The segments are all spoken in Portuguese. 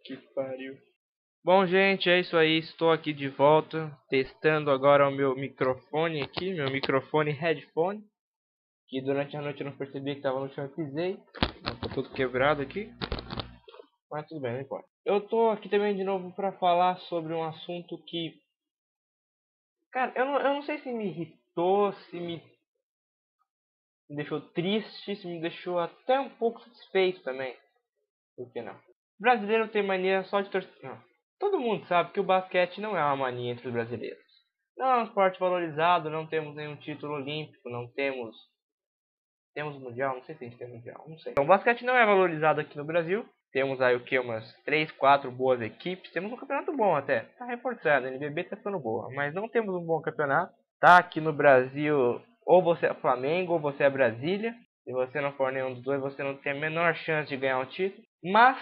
Que pariu. Bom, gente, é isso aí. Estou aqui de volta, testando agora o meu microfone aqui, meu microfone headphone, que durante a noite eu não percebi que estava no chão e pisei. Ficou tudo quebrado aqui, mas tudo bem, não importa. Eu tô aqui também de novo para falar sobre um assunto que, cara, eu não sei se me irritou, se me deixou triste, se me deixou até um pouco satisfeito também. Por que não? O brasileiro tem mania só de torcer. Não. Todo mundo sabe que o basquete não é uma mania entre os brasileiros. Não é um esporte valorizado, não temos nenhum título olímpico, não temos. Temos mundial? Não sei se a gente tem mundial, não sei. Então, o basquete não é valorizado aqui no Brasil. Temos aí o que? Umas 3, 4 boas equipes. Temos um campeonato bom até. Tá reforçado, a NBB tá ficando boa. Mas não temos um bom campeonato. Tá aqui no Brasil, ou você é Flamengo, ou você é Brasília. Se você não for nenhum dos dois, você não tem a menor chance de ganhar um título. Mas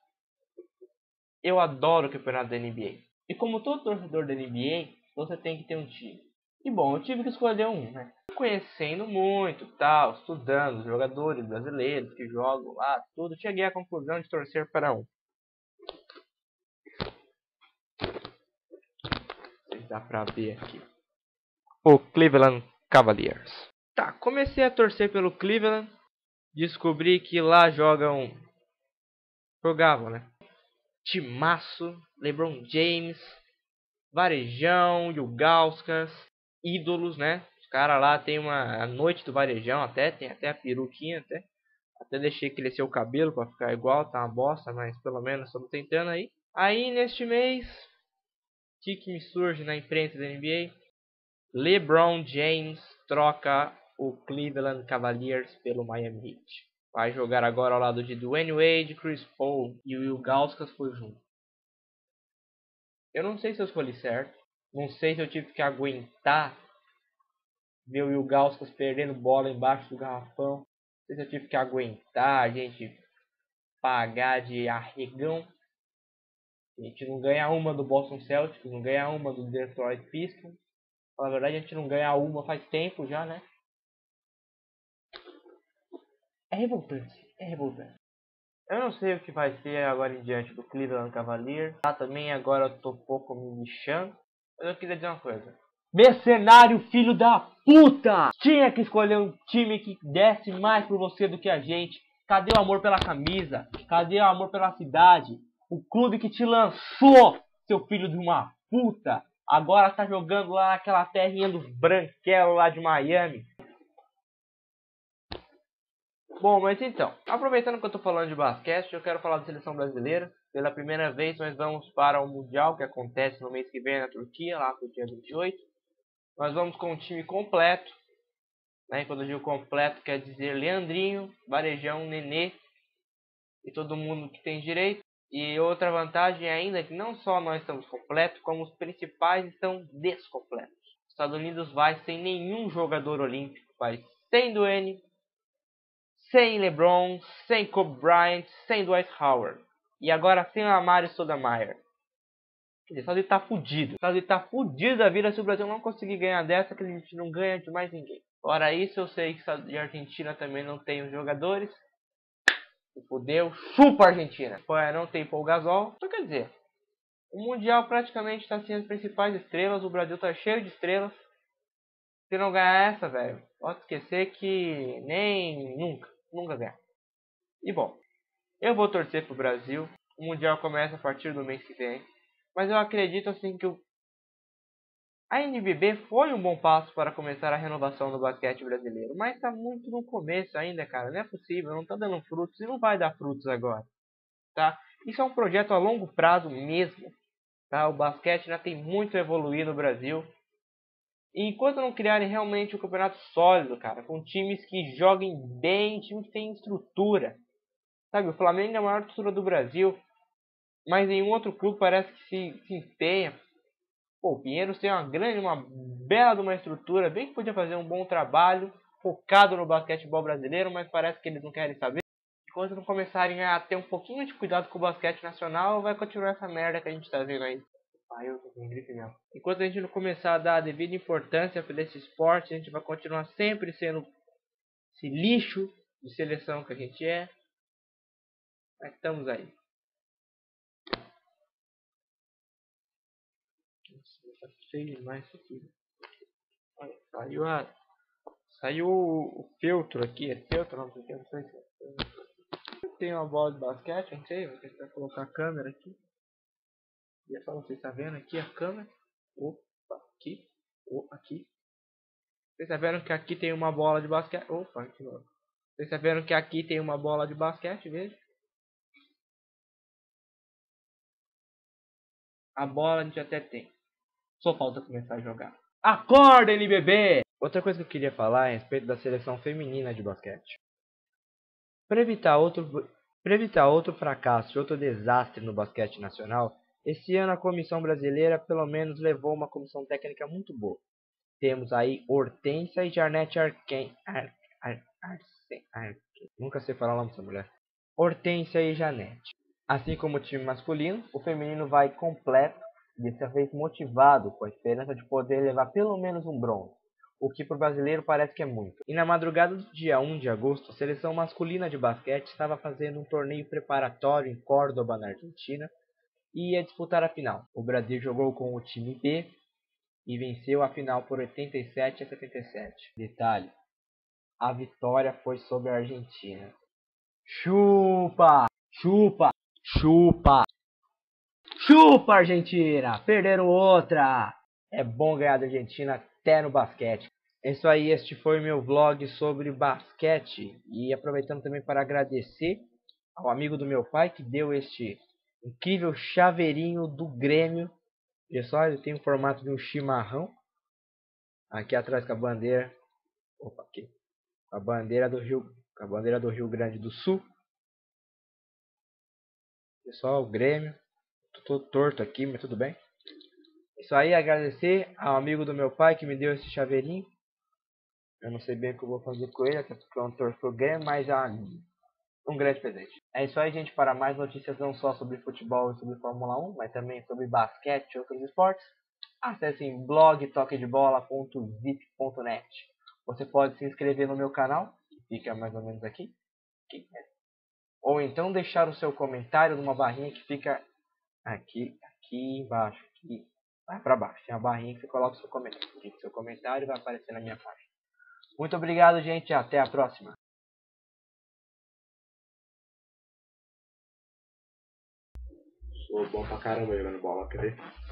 eu adoro o campeonato da NBA. E como todo torcedor da NBA, você tem que ter um time. E bom, eu tive que escolher um, né? Conhecendo muito, tal, estudando os jogadores brasileiros que jogam lá, tudo, cheguei à conclusão de torcer para um. Dá pra ver aqui. O Cleveland Cavaliers. Tá, comecei a torcer pelo Cleveland. Descobri que lá jogavam, né? Timaço, LeBron James, Varejão, Ilgauskas, ídolos, né? Os caras lá tem a noite do Varejão até, tem até a peruquinha até. Até deixei crescer o cabelo pra ficar igual, tá uma bosta, mas pelo menos estamos tentando aí. Aí neste mês, o que me surge na imprensa da NBA? LeBron James troca o Cleveland Cavaliers pelo Miami Heat. Vai jogar agora ao lado de Dwayne Wade, Chris Paul e o Ilgauskas foi junto. Eu não sei se eu escolhi certo. Não sei se eu tive que aguentar ver o Ilgauskas perdendo bola embaixo do garrafão. Não sei se eu tive que aguentar a gente pagar de arregão. A gente não ganha uma do Boston Celtics, não ganha uma do Detroit Pistons. Na verdade, a gente não ganha uma faz tempo já, né? É revoltante, é revoltante. Eu não sei o que vai ser agora em diante do Cleveland Cavaliers. Também agora eu tô um pouco me lixando. Mas eu queria dizer uma coisa. Mercenário, filho da puta! Tinha que escolher um time que desse mais por você do que a gente. Cadê o amor pela camisa? Cadê o amor pela cidade? O clube que te lançou, seu filho de uma puta, agora tá jogando lá naquela terrinha dos branquelos lá de Miami. Bom, mas então, aproveitando que eu tô falando de basquete, eu quero falar da seleção brasileira. Pela primeira vez nós vamos para o Mundial que acontece no mês que vem na Turquia, lá no dia 28. Nós vamos com um time completo, né? Quando eu digo completo, quer dizer Leandrinho, Varejão, Nenê e todo mundo que tem direito. E outra vantagem ainda é que não só nós estamos completos, como os principais estão descompletos. Os Estados Unidos vai sem nenhum jogador olímpico, vai sem Dwayne, sem LeBron, sem Kobe Bryant, sem Dwight Howard. E agora sem o Amário Stoudemire. Quer dizer, Estados Unidos tá fudido. Estados Unidos tá fudido da vida se o Brasil não conseguir ganhar dessa, que a gente não ganha de mais ninguém. Fora isso, eu sei que a Argentina também não tem os jogadores. Se fudeu, chupa a Argentina. Não tem Paul Gasol. Então quer dizer, o Mundial praticamente está sem as principais estrelas. O Brasil tá cheio de estrelas. Se não ganhar essa, velho, pode esquecer que nem nunca ganhar. E bom, eu vou torcer pro Brasil. O Mundial começa a partir do mês que vem. Mas eu acredito assim que a NBB foi um bom passo para começar a renovação do basquete brasileiro. Mas está muito no começo ainda, cara. Não é possível, não está dando frutos e não vai dar frutos agora. Tá? Isso é um projeto a longo prazo mesmo. Tá? O basquete ainda tem muito a evoluir no Brasil. E enquanto não criarem realmente um campeonato sólido, cara, com times que joguem bem, times que têm estrutura. Sabe, o Flamengo é a maior estrutura do Brasil. Mas em um outro clube parece que se empenha. Pô, o Pinheiros tem uma bela de uma estrutura, bem que podia fazer um bom trabalho, focado no basquetebol brasileiro, mas parece que eles não querem saber. Enquanto não começarem a ter um pouquinho de cuidado com o basquete nacional, vai continuar essa merda que a gente tá vendo aí. Eu tô com gripe mesmo. Enquanto a gente não começar a dar a devida importância para esse esporte, a gente vai continuar sempre sendo esse lixo de seleção que a gente é. Mas estamos aí. sei demais isso aqui. Olha, saiu o filtro aqui. É filtro? Não sei o que, não sei se tem uma bola de basquete, não sei. Vou tentar colocar a câmera aqui. E é só vocês estar vendo aqui a câmera. Opa, aqui. Aqui. Vocês estão vendo que aqui tem uma bola de basquete. Opa, aqui não. Vocês estão vendo que aqui tem uma bola de basquete, veja. A bola a gente até tem. Só falta começar a jogar. Acorda, NBB! Outra coisa que eu queria falar é a respeito da seleção feminina de basquete. Para evitar outro fracasso e outro desastre no basquete nacional, esse ano a comissão brasileira pelo menos levou uma comissão técnica muito boa. Temos aí Hortência e Janete Nunca sei falar o nome dessa mulher. Hortência e Janete. Assim como o time masculino, o feminino vai completo, dessa vez motivado, com a esperança de poder levar pelo menos um bronze, o que para o brasileiro parece que é muito. E na madrugada do dia 1 de agosto, a seleção masculina de basquete estava fazendo um torneio preparatório em Córdoba, na Argentina, e ia disputar a final. O Brasil jogou com o time B e venceu a final por 87-77. Detalhe, a vitória foi sobre a Argentina. Chupa! Chupa! Chupa! Chupa, Argentina! Perderam outra! É bom ganhar da Argentina até no basquete. É isso aí, este foi meu vlog sobre basquete. E aproveitando também para agradecer ao amigo do meu pai que deu este incrível chaveirinho do Grêmio. Olha só, ele tem o formato de um chimarrão. Aqui atrás com a bandeira. Opa, aqui. A bandeira do Rio Grande do Sul. Pessoal, o Grêmio. Tô todo torto aqui, mas tudo bem. Isso aí, agradecer ao amigo do meu pai que me deu esse chaveirinho. Eu não sei bem o que eu vou fazer com ele, até porque eu não torço pro Grêmio, mas é um grande presente. É isso aí, gente. Para mais notícias não só sobre futebol e sobre Fórmula 1, mas também sobre basquete e outros esportes, acessem blogtoquedebola.zip.net. Você pode se inscrever no meu canal, que fica mais ou menos aqui. Ou então deixar o seu comentário numa barrinha que fica aqui embaixo. Aqui, vai para baixo. Tem uma barrinha que você coloca o seu comentário. Clique seu comentário e vai aparecer na minha página. Muito obrigado, gente. Até a próxima. Sou bom pra caramba jogando bola, quer ver?